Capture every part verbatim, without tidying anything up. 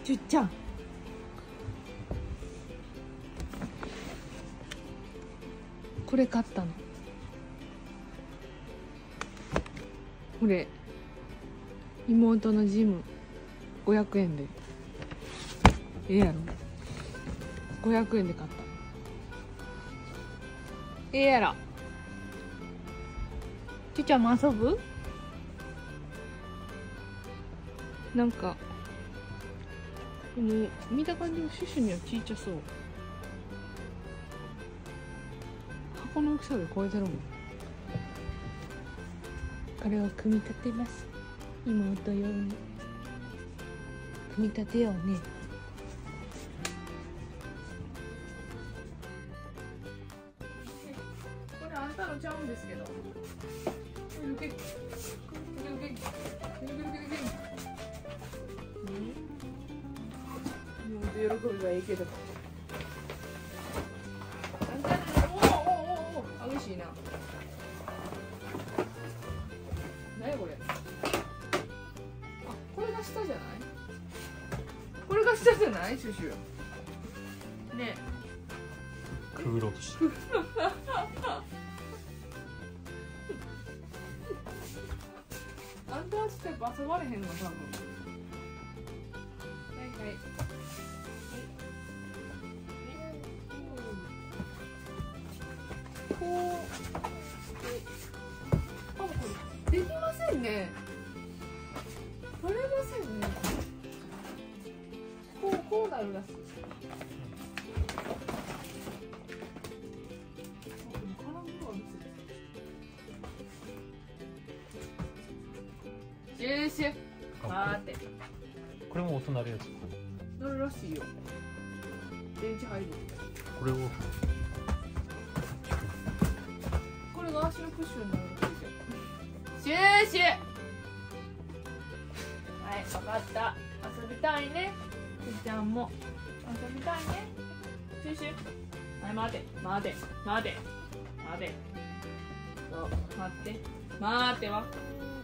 ちゅっちゃん、これ買ったの。これ妹のジムごひゃくえんでええやろ。ごひゃくえんで買った。ええやろ。ちゅっちゃんも遊ぶ？なんかもう見た感じもシュシュにはちいちゃそう。箱の大きさで超えてるもん。これを組み立てます。妹用に組み立てようね。これあんたのちゃうんですけど。喜びはいいけど。おおおおお、激しいな。何これ。あ、これが下じゃない？これが下じゃない？シュシュ。ね。 くぐろうとして。 あんたはちょっとやっぱ遊ばれへんの多分。はいはい。こうで、あ、これできませんね。取れませんね。こうこうなるらしい。シューシュー。待って。 これも音鳴るやつ。 なるらしいよ。電池入る。 これを。 これが足のクッションになるらしいじゃん。シューシュー。はい、分かった。遊びたいね。くーちゃんも遊びたいね。シューシュー。はい、待て、待て、待て、待て。そう、待って、待ってわ。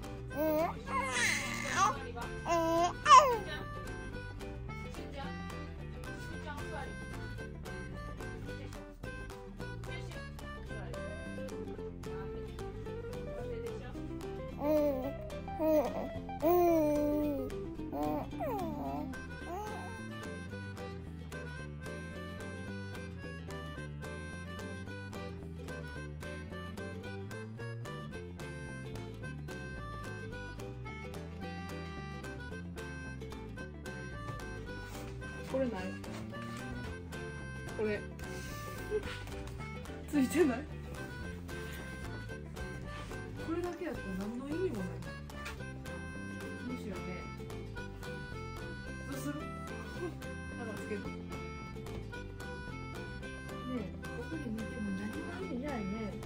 これない？これついてない？これだけやと何の意味もない。むしろね、どうする？なんかつける。ねえ、ここで見ても何も意味ないね。よ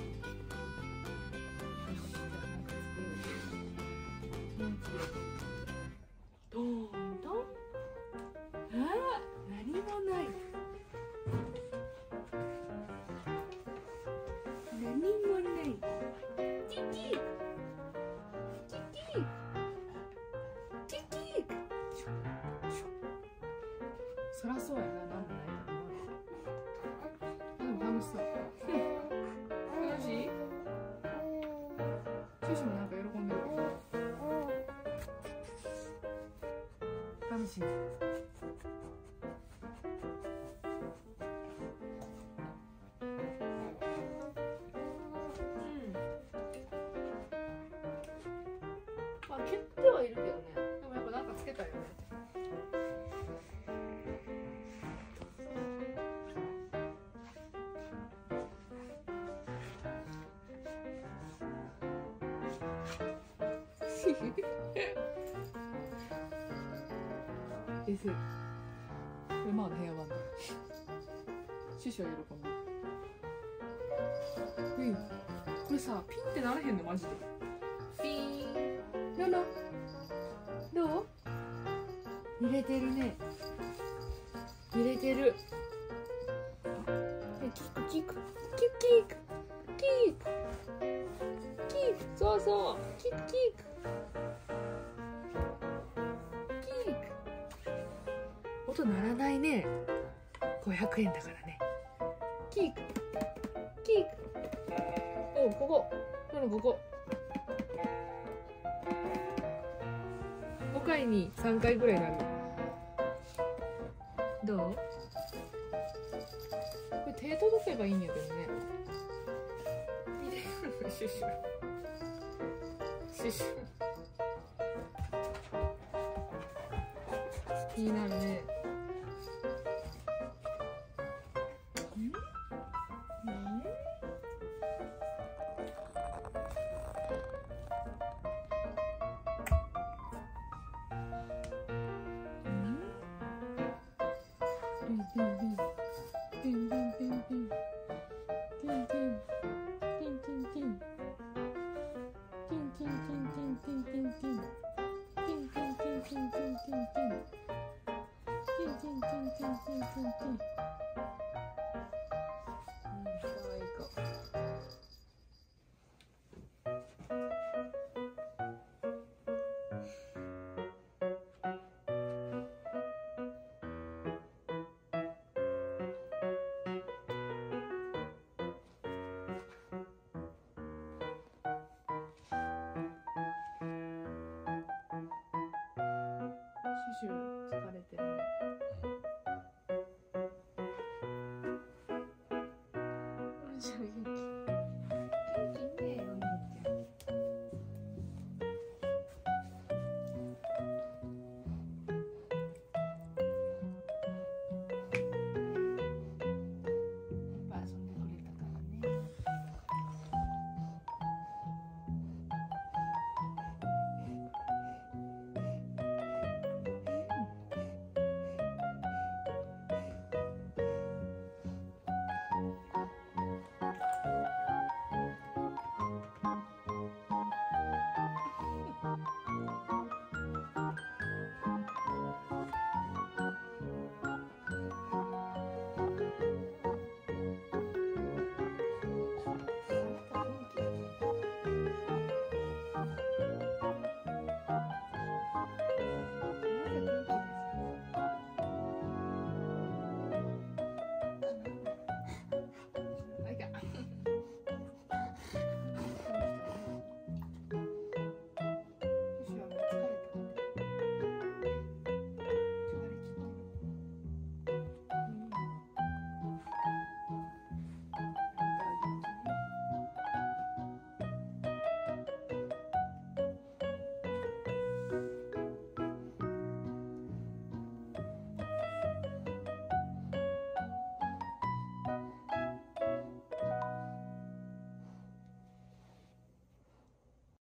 し、じゃあなんかつけよう。なんつけよう。ドーンドン。ああ、何もない。何もない。チキーク。チキーク。チキーク。そらそうやな、なんもないから。でも楽しそう。楽しい？シュシュもなんか喜んでる。楽しい。蹴ってはいるけどね。でもやっぱなんかつけたよね。えせ。これまあ部屋番だ。シュシュは喜ぶ。うん。これさ、ピンってならへんのマジで。ピーン。なな。どう？揺れてるね。揺れてる。キクキクキクキクキクキク、そうそう、キクキクキク。 音鳴らないね。ごひゃくえんだからね。キークキーク。お、ここなの、ここごかいにさんかいぐらいなる。どう？これ手届けばいいんやけどね。シュシュシュシュ気になるね。シュシュ疲れてるね。